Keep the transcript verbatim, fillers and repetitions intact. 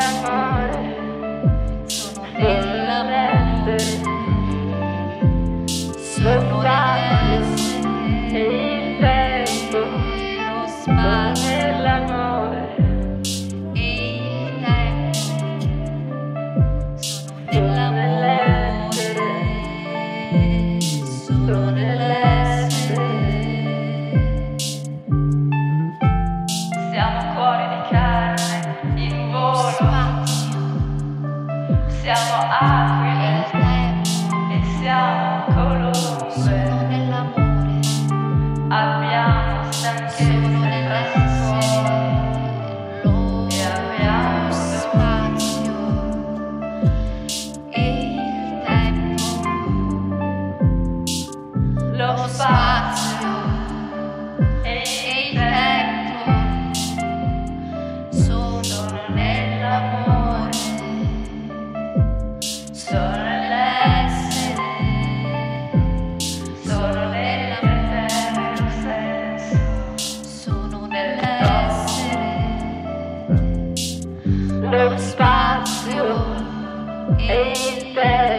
nell'amore, sono nell'amore, sono nell'essere e il tempo, lo spazio nell'amore e il tempo, sono nell'amore, sono nell'essere. Siamo cuori di carne in volo, siamo aquile e siamo colombe. Abbiamo stanchezza e rancore e abbiamo spazio e il tempo, lo spazio e il tempo sono nell'amore, sono nell'essere, sono nella vero senso, sono nell'essere, lo spazio e il tempo.